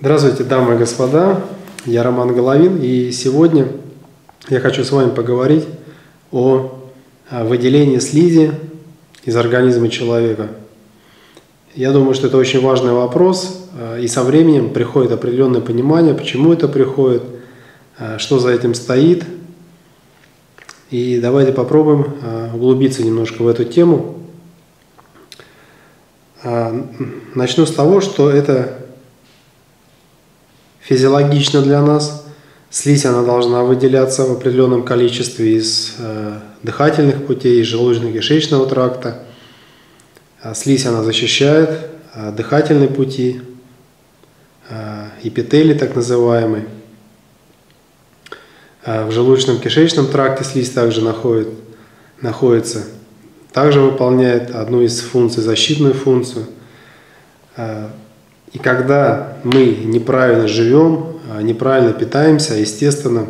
Здравствуйте, дамы и господа, я Роман Головин, и сегодня я хочу с вами поговорить о выделении слизи из организма человека. Я думаю, что это очень важный вопрос, и со временем приходит определенное понимание, почему это приходит, что за этим стоит. И давайте попробуем углубиться немножко в эту тему. Начну с того, что это физиологично для нас. Слизь она должна выделяться в определенном количестве из дыхательных путей, из желудочно-кишечного тракта. Слизь она защищает дыхательные пути, эпителий так называемый. В желудочно-кишечном тракте слизь также находится. Также выполняет одну из функций, защитную функцию. И когда мы неправильно живем, неправильно питаемся, естественно,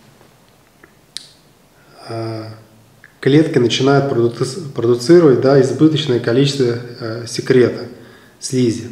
клетки начинают продуцировать избыточное количество секрета, слизи.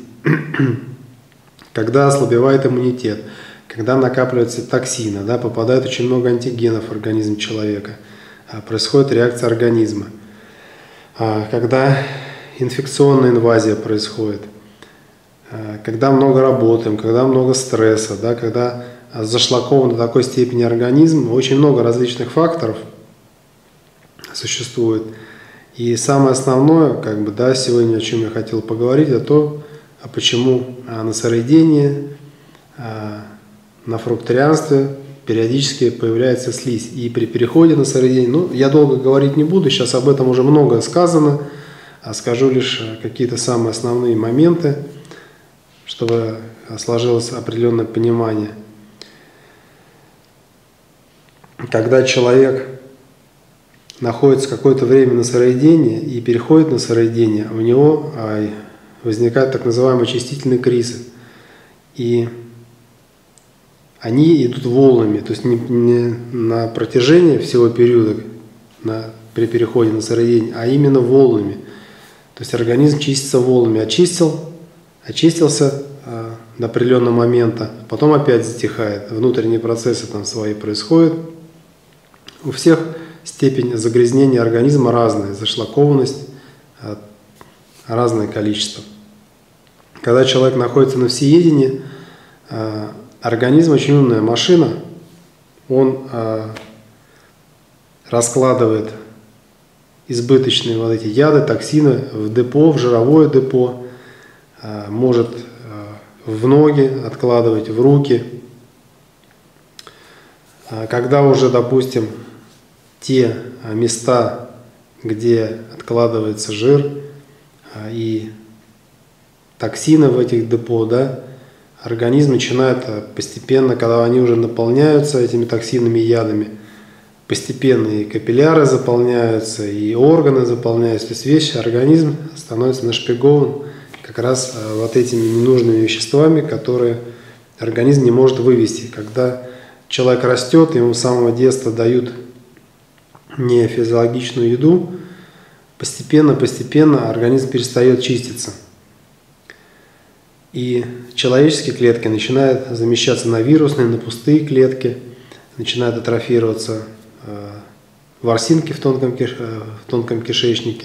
Когда ослабевает иммунитет, когда накапливаются токсины, попадает очень много антигенов в организм человека, происходит реакция организма. Когда инфекционная инвазия происходит, когда много работаем, когда много стресса, когда зашлакован до такой степени организм, очень много различных факторов существует. И самое основное, сегодня о чем я хотел поговорить, это то, почему на сыроедении, на фрукторианстве периодически появляется слизь. И при переходе на сыроедение, я долго говорить не буду, сейчас об этом уже много сказано, скажу лишь какие-то самые основные моменты, чтобы сложилось определенное понимание. Когда человек находится какое-то время на сыроедении и переходит на сыроедение, у него возникают так называемые очистительные кризы. И они идут волнами, то есть не на протяжении всего периода при переходе на сыроедение, а именно волнами. То есть организм чистится волнами. Очистился до определенного момента, потом опять затихает. Внутренние процессы там свои происходят. У всех степень загрязнения организма разная, зашлакованность разное количество. Когда человек находится на всеедении, организм очень умная машина, он раскладывает избыточные эти яды, токсины в депо, в жировое депо, может в ноги откладывать, в руки. Когда уже, допустим, те места, где откладывается жир и токсины в этих депо, организм начинает постепенно, когда они уже наполняются этими токсинами и ядами, постепенно и капилляры заполняются, и органы заполняются, то есть весь организм становится нашпигован как раз вот этими ненужными веществами, которые организм не может вывести. Когда человек растет, ему с самого детства дают нефизиологичную еду, постепенно организм перестает чиститься. И человеческие клетки начинают замещаться на вирусные, на пустые клетки, начинают атрофироваться ворсинки в тонком кишечнике.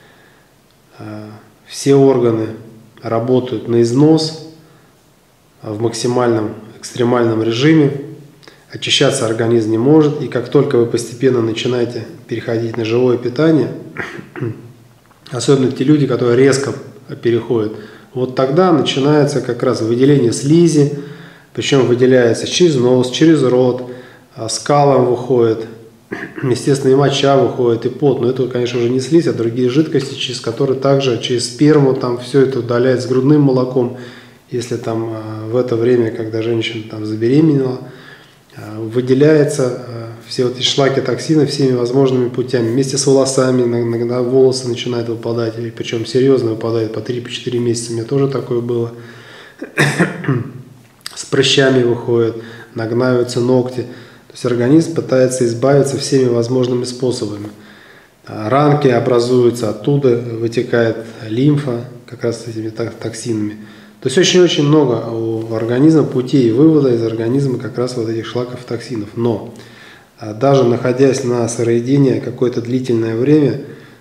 Все органы работают на износ в максимальном, экстремальном режиме. Очищаться организм не может. И как только вы постепенно начинаете переходить на живое питание, особенно те люди, которые резко переходят, вот тогда начинается как раз выделение слизи, причем выделяется через нос, через рот, скалом выходит, естественно, и моча выходит, и пот. Но это, конечно, уже не слизь, а другие жидкости, через которые также через сперму все это удаляется с грудным молоком. Если в это время, когда женщина забеременела, выделяется все эти шлаки, токсины всеми возможными путями. Вместе с волосами, иногда волосы начинают выпадать, причем серьезно выпадают, по 3-4 месяца. У меня тоже такое было. С прыщами выходят, нагнаиваются ногти. То есть организм пытается избавиться всеми возможными способами. Ранки образуются, оттуда вытекает лимфа, как раз с этими токсинами. То есть очень-очень много у организма путей вывода из организма как раз вот этих шлаков, токсинов. Но даже находясь на сыроедении какое-то длительное время,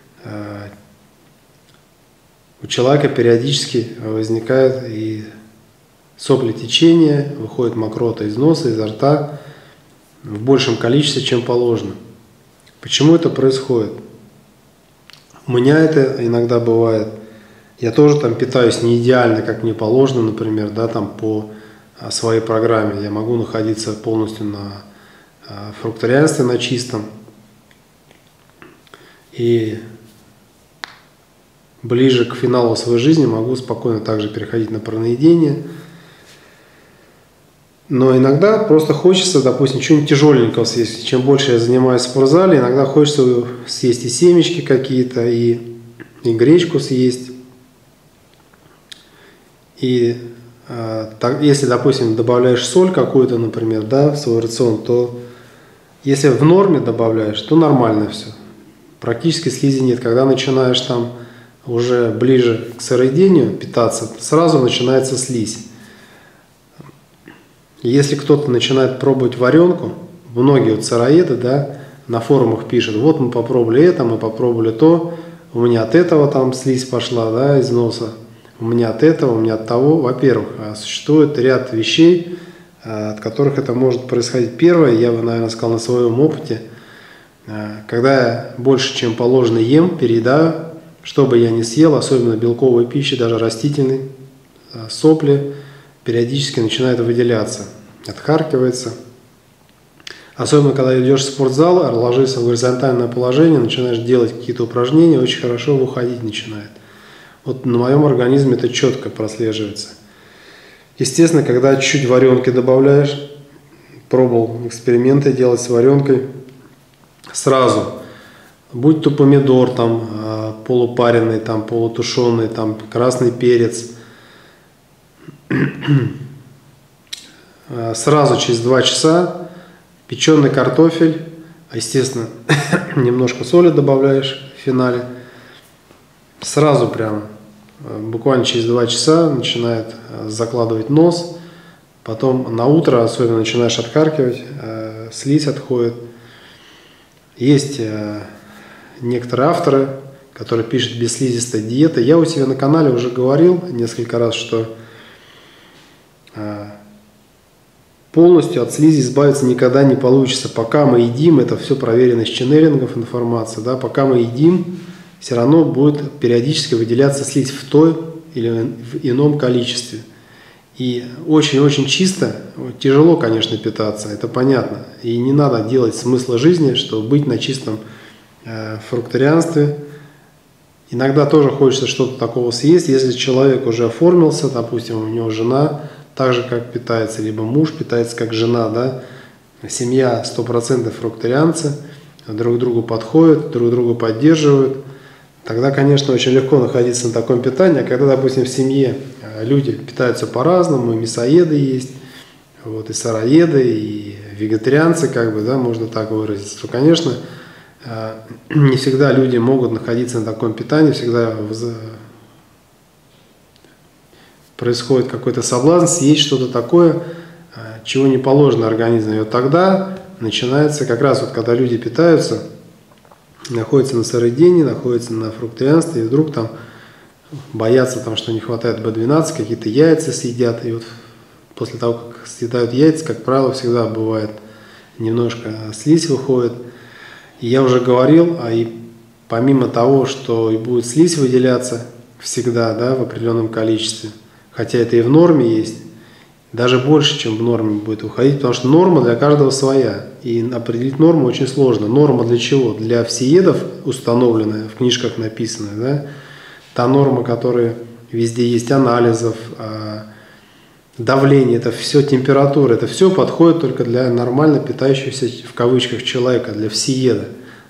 у человека периодически возникает и соплетечение, выходит мокрота из носа, изо рта в большем количестве, чем положено. Почему это происходит? У меня это иногда бывает. Я тоже там питаюсь не идеально, как мне положено, например, да, там по своей программе. Я могу находиться полностью на фрукторианстве, на чистом. И ближе к финалу своей жизни могу спокойно также переходить на праноедение. Но иногда просто хочется, допустим, чего-нибудь тяжеленького съесть. Чем больше я занимаюсь в спортзале, иногда хочется съесть и семечки какие-то, и гречку съесть. И если, допустим, добавляешь соль какую-то, например, да, в свой рацион, то если в норме добавляешь, то нормально все. Практически слизи нет. Когда начинаешь там уже ближе к сыроедению питаться, сразу начинается слизь. Если кто-то начинает пробовать варенку, многие вот сыроеды, да, на форумах пишут: вот мы попробовали это, мы попробовали то, у меня от этого там слизь пошла, да, из носа, у меня от этого, у меня от того. Во-первых, существует ряд вещей, от которых это может происходить. Первое, я бы, наверное, сказал на своем опыте, когда я больше, чем положено, ем, переедаю, что бы я ни съел, особенно белковой пищи, даже растительной, сопли периодически начинает выделяться, отхаркивается. Особенно, когда идешь в спортзал, ложишься в горизонтальное положение, начинаешь делать какие-то упражнения, очень хорошо выходить начинает. Вот на моем организме это четко прослеживается. Естественно, когда чуть-чуть варенки добавляешь, пробовал эксперименты делать с варенкой, сразу, будь то помидор там полупаренный, там полутушеный, там красный перец, сразу через 2 часа печеный картофель, естественно, немножко соли добавляешь в финале, сразу прямо, буквально через 2 часа начинает закладывать нос, потом на утро особенно начинаешь отхаркивать, слизь отходит. Есть некоторые авторы, которые пишут бесслизистая диета. Я у себя на канале уже говорил несколько раз, что полностью от слизи избавиться никогда не получится. Пока мы едим, это все проверено из ченнелингов информация, да, пока мы едим, все равно будет периодически выделяться слизь в той или в ином количестве. И очень-очень чисто, тяжело, конечно, питаться, это понятно. И не надо делать смысла жизни, чтобы быть на чистом фрукторианстве. Иногда тоже хочется что-то такого съесть. Если человек уже оформился, допустим, у него жена так же, как питается, либо муж питается, как жена, да, семья 100% фрукторианцы, друг к другу подходят, друг друга поддерживают, тогда, конечно, очень легко находиться на таком питании. А когда, допустим, в семье люди питаются по-разному, и мясоеды есть, вот, и сыроеды, и вегетарианцы, как бы, да, можно так выразиться, то, конечно, не всегда люди могут находиться на таком питании, всегда происходит какой-то соблазн съесть что-то такое, чего не положено организму. И вот тогда начинается как раз вот, когда люди питаются, находятся на сыроедении, находятся на фрукторианстве, и вдруг там боятся, там, что не хватает B12, какие-то яйца съедят. И вот после того, как съедают яйца, как правило, всегда бывает немножко слизь выходит. И я уже говорил, и помимо того, что и будет слизь выделяться всегда, да, в определенном количестве, хотя это и в норме есть, даже больше, чем в норме будет уходить, потому что норма для каждого своя. И определить норму очень сложно. Норма для чего? Для всеедов установленная, в книжках написанная, да? Та норма, которая везде есть, анализов, давление, это все температура, это все подходит только для нормально питающегося, в кавычках, человека, для всееда.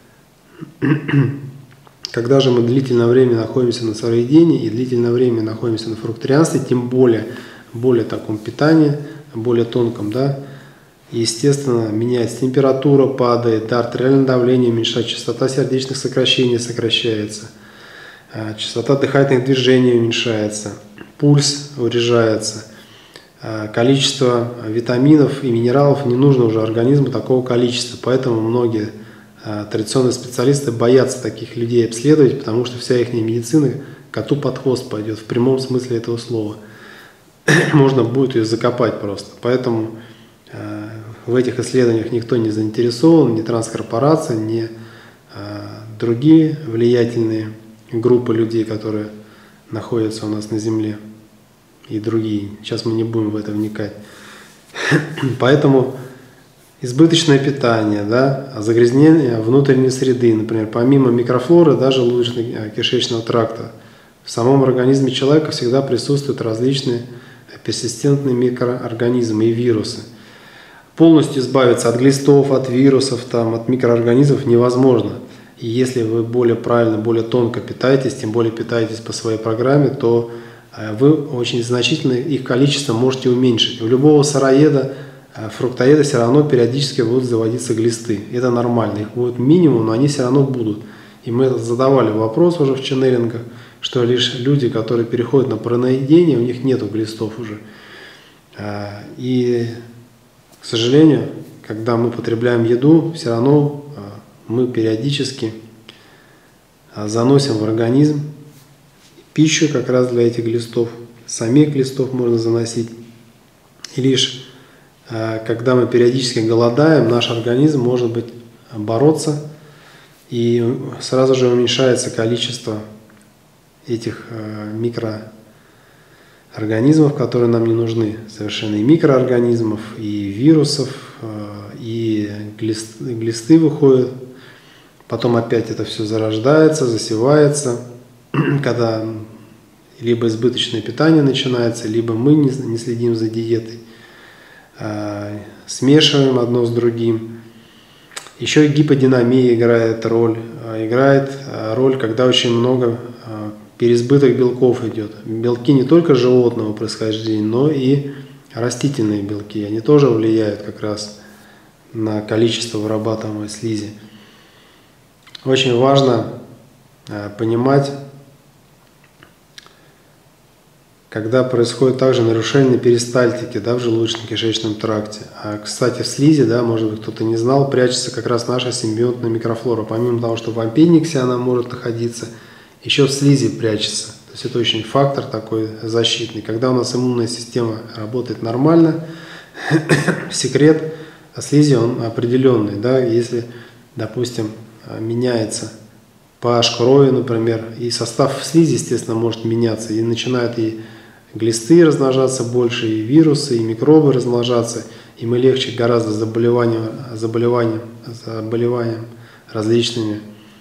Когда же мы длительное время находимся на сыроедении и длительное время находимся на фрукторианстве, тем более таком питании, более тонком, да, естественно, меняется температура, падает, да, артериальное давление уменьшается, частота сердечных сокращений сокращается, частота дыхательных движений уменьшается. пульс урежается, количество витаминов и минералов не нужно уже организму такого количества. Поэтому многие традиционные специалисты боятся таких людей обследовать, потому что вся их медицина коту под хвост пойдет, в прямом смысле этого слова. Можно будет ее закопать просто. Поэтому в этих исследованиях никто не заинтересован, ни транскорпорация, ни другие влиятельные группы людей, которые находятся у нас на Земле, и другие. Сейчас мы не будем в это вникать. Поэтому избыточное питание, да, загрязнение внутренней среды, например, помимо микрофлоры, даже желудочно-кишечного тракта, в самом организме человека всегда присутствуют различные персистентные микроорганизмы и вирусы. Полностью избавиться от глистов, от вирусов, от микроорганизмов невозможно. И если вы более правильно, более тонко питаетесь, тем более питаетесь по своей программе, то вы очень значительно их количество можете уменьшить. У любого сыроеда, фруктоеда все равно периодически будут заводиться глисты. Это нормально. Их будет минимум, но они все равно будут. И мы задавали вопрос уже в ченнелингах, что лишь люди, которые переходят на праноедение, у них нету глистов уже. И, к сожалению, когда мы потребляем еду, все равно мы периодически заносим в организм пищу как раз для этих глистов. Самих глистов можно заносить. И лишь когда мы периодически голодаем, наш организм может быть бороться, и сразу же уменьшается количество этих микроорганизмов, которые нам не нужны. Совершенно и микроорганизмов, и вирусов, и глисты выходят. Потом опять это все зарождается, засевается, когда либо избыточное питание начинается, либо мы не следим за диетой, смешиваем одно с другим. Еще и гиподинамия играет роль. Играет роль, когда очень много переизбыток белков идет. Белки не только животного происхождения, но и растительные белки. Они тоже влияют как раз на количество вырабатываемой слизи. Очень важно понимать, когда происходит также нарушение перистальтики, да, в желудочно-кишечном тракте. А, кстати, в слизи, да, может быть, кто-то не знал, прячется как раз наша симбионтная микрофлора. Помимо того, что в аппендиксе она может находиться, еще в слизи прячется. То есть это очень фактор такой защитный. Когда у нас иммунная система работает нормально, секрет слизи он определенный. Да, если, допустим, меняется pH крови, например, и состав слизи, естественно, может меняться, и начинают и глисты размножаться больше, и вирусы, и микробы размножаться, и мы легче гораздо заболеваниям различными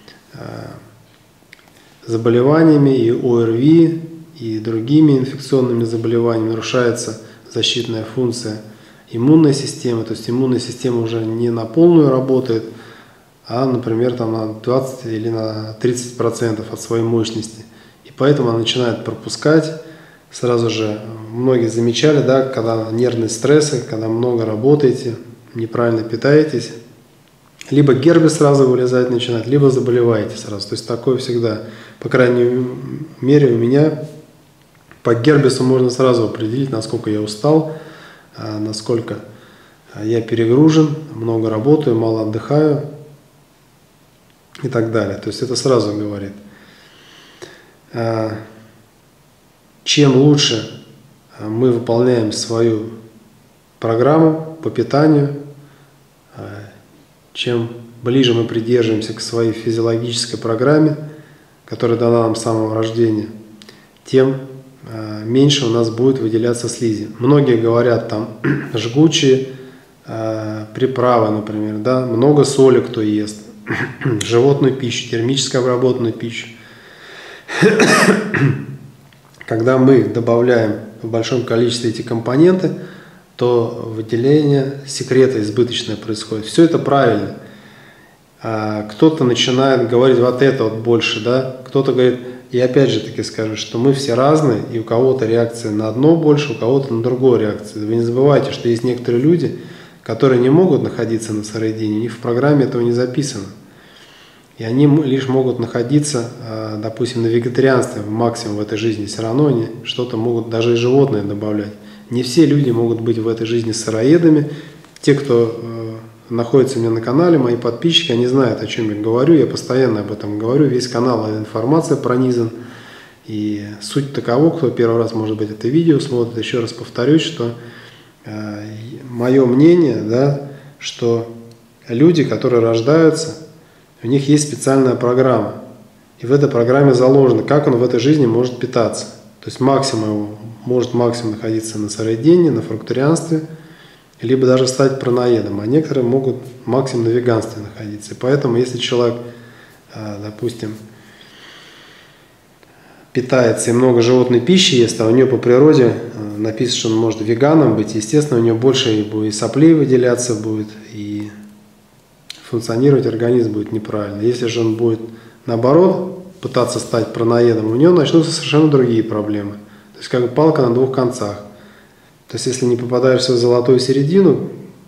заболеваниями, и ОРВИ, и другими инфекционными заболеваниями. Нарушается защитная функция иммунной системы, то есть иммунная система уже не на полную работает, а, например, там на 20 или на 30% от своей мощности. И поэтому она начинает пропускать. Сразу же многие замечали, да, когда нервные стрессы, когда много работаете, неправильно питаетесь, либо герпес сразу вылезать начинает, либо заболеваете сразу. То есть такое всегда, по крайней мере у меня, по герпесу можно сразу определить, насколько я устал, насколько я перегружен, много работаю, мало отдыхаю и так далее. То есть это сразу говорит. Чем лучше мы выполняем свою программу по питанию, чем ближе мы придерживаемся к своей физиологической программе, которая дана нам с самого рождения, тем меньше у нас будет выделяться слизи. Многие говорят там жгучие приправы, например, да, много соли кто ест, животную пищу, термически обработанную пищу. Когда мы добавляем в большом количестве эти компоненты, то выделение секрета избыточное происходит. Все это правильно. Кто-то начинает говорить вот это вот больше, да, кто-то говорит, и опять же таки скажу, что мы все разные, и у кого-то реакция на одно больше, у кого-то на другую реакцию. Вы не забывайте, что есть некоторые люди, которые не могут находиться на сыроедении, у них в программе этого не записано. И они лишь могут находиться, допустим, на вегетарианстве максимум в этой жизни. Все равно они что-то могут, даже и животные добавлять. Не все люди могут быть в этой жизни сыроедами. Те, кто находится у меня на канале, мои подписчики, они знают, о чем я говорю. Я постоянно об этом говорю. Весь канал информация пронизан. И суть такова, кто первый раз, может быть, это видео смотрит, еще раз повторюсь, что мое мнение, да, что люди, которые рождаются, у них есть специальная программа. И в этой программе заложено, как он в этой жизни может питаться. То есть максимум его может максимум находиться на сыроедении, на фрукторианстве, либо даже стать праноедом. А некоторые могут максимум на веганстве находиться. И поэтому, если человек, допустим, питается и много животной пищи ест, а у него по природе написано, что он может веганом быть, естественно, у него больше и соплей выделяться будет, и функционировать организм будет неправильно. Если же он будет, наоборот, пытаться стать праноедом, у него начнутся совершенно другие проблемы. То есть как палка на двух концах. То есть если не попадаешься в золотую середину,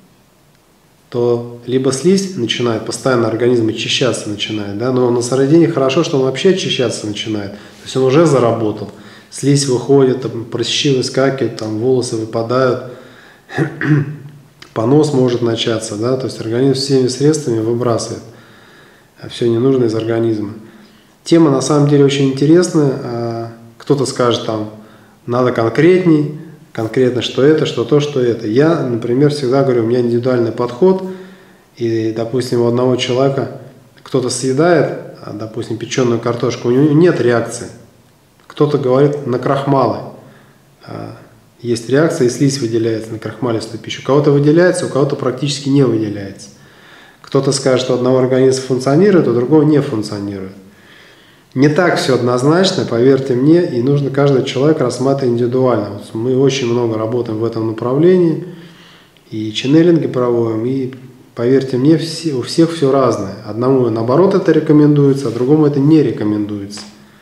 то либо слизь начинает, постоянно организм очищаться начинает, да, но на сыроедении хорошо, что он вообще очищаться начинает. То есть он уже заработал. Слизь выходит, там, прыщи выскакивают, там, волосы выпадают, понос может начаться, да, то есть организм всеми средствами выбрасывает все ненужное из организма. Тема на самом деле очень интересная. Кто-то скажет, там, надо конкретней, конкретно, что это, что то, что это. Я, например, всегда говорю, у меня индивидуальный подход, и, допустим, у одного человека кто-то съедает, допустим, печеную картошку, у него нет реакции. Кто-то говорит на крахмалы. Есть реакция, и слизь выделяется на крахмалистую пищу. У кого-то выделяется, у кого-то практически не выделяется. Кто-то скажет, что одного организма функционирует, а другого не функционирует. Не так все однозначно, поверьте мне, и нужно каждый человек рассматривать индивидуально. Вот мы очень много работаем в этом направлении, и ченнелинги проводим, и поверьте мне, у всех все разное. Одному наоборот это рекомендуется, а другому это не рекомендуется.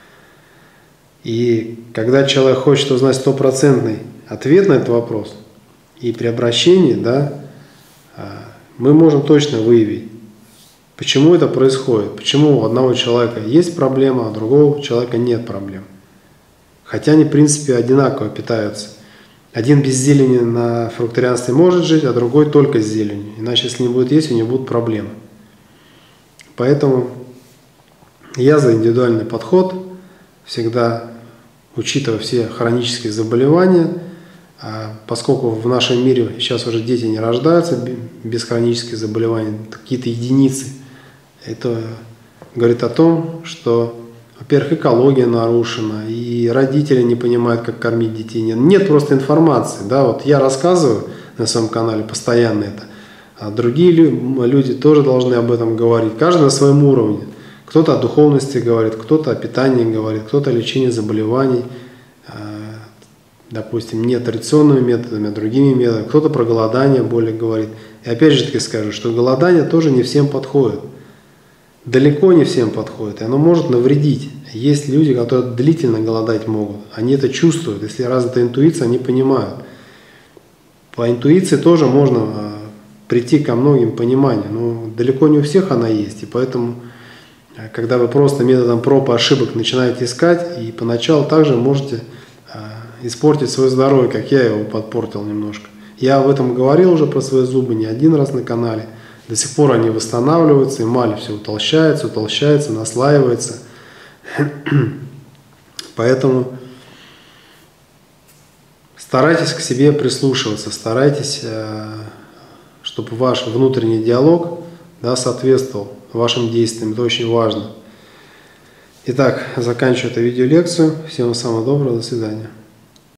И когда человек хочет узнать стопроцентный ответ на этот вопрос, и при обращении, да, мы можем точно выявить, почему это происходит, почему у одного человека есть проблема, а у другого человека нет проблем. Хотя они, в принципе, одинаково питаются. Один без зелени на фрукторианстве может жить, а другой только с зеленью. Иначе, если не будет есть, у него будут проблемы. Поэтому я за индивидуальный подход, всегда учитывая все хронические заболевания, поскольку в нашем мире сейчас уже дети не рождаются без хронических заболеваний, какие-то единицы, это говорит о том, что, во-первых, экология нарушена, и родители не понимают, как кормить детей. Нет просто информации. Да? Вот я рассказываю на своем канале постоянно это, а другие люди тоже должны об этом говорить, каждый на своем уровне. Кто-то о духовности говорит, кто-то о питании говорит, кто-то о лечении заболеваний, допустим, не традиционными методами, а другими методами. Кто-то про голодание более говорит. И опять же таки скажу, что голодание тоже не всем подходит. Далеко не всем подходит, и оно может навредить. Есть люди, которые длительно голодать могут, они это чувствуют, если развита интуиция, они понимают. По интуиции тоже можно прийти ко многим пониманию, но далеко не у всех она есть, и поэтому, когда вы просто методом проб и ошибок начинаете искать, и поначалу также можете испортить свое здоровье, как я его подпортил немножко. Я об этом говорил уже про свои зубы не один раз на канале. До сих пор они восстанавливаются, эмаль все утолщается, наслаивается. Поэтому старайтесь к себе прислушиваться, старайтесь, чтобы ваш внутренний диалог, да, соответствовал вашим действиям. Это очень важно. Итак, заканчиваю эту видеолекцию. Всем самого доброго, до свидания.